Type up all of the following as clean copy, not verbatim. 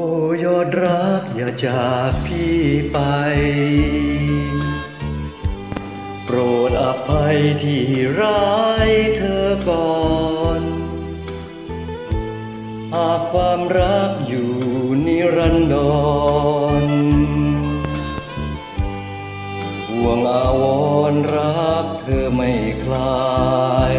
ยอดรักอย่าจากพี่ไปโปรดอภัยที่ร้ายเธอก่อนหากความรักอยู่นิรันดรห่วงอาวรณ์รักเธอไม่คลาย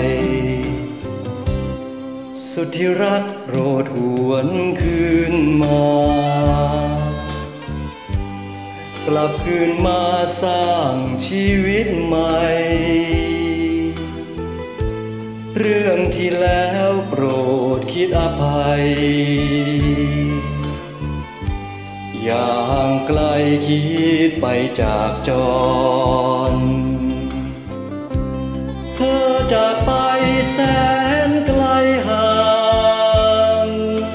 สุดที่รักโปรดหวนคืนมากลับคืนมาสร้างชีวิตใหม่เรื่องที่แล้วโปรดคิดอภัยอย่างไกลคิดไปจากจรเธอจากไปแสนไกลห่าง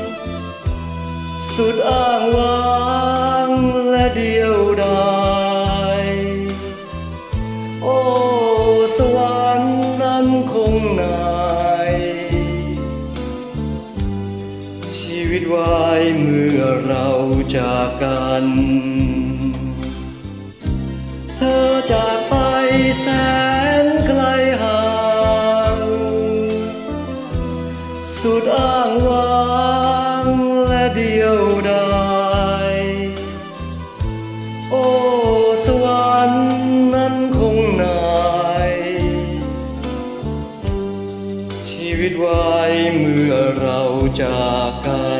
สุดอ้างว้างและเดียวดายโอ้สวรรค์นั้นคงนายชีวิตวายเมื่อเราจากกันเธอจากไปแสนไกลห่างสุดอ้างว้างและเดียวดายโอ้สวรรค์นั้นคงนายชีวิตวายเมื่อเราจากกัน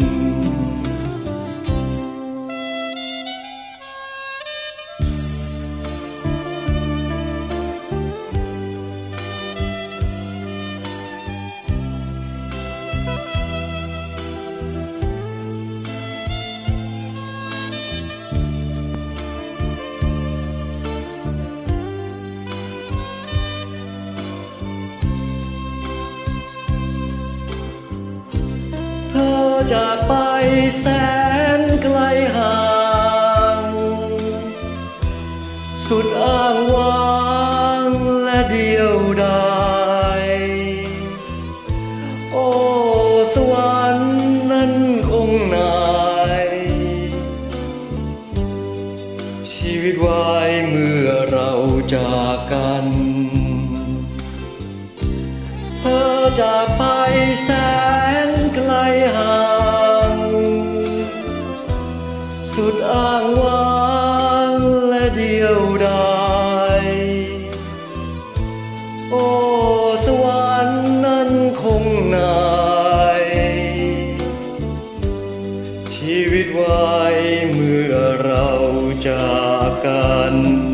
เธอจากไปแสนไกลห่างสุดอ้างว้างและเดียวดายโอ้สวรรค์นั้นคงนายชีวิตวายเมื่อเราจากกันเธอจากไปแสนไกลห่างสุดอ้างว้างและเดียวดายโอ้สวรรค์นั้นคงนายชีวิตวายเมื่อเราจากกัน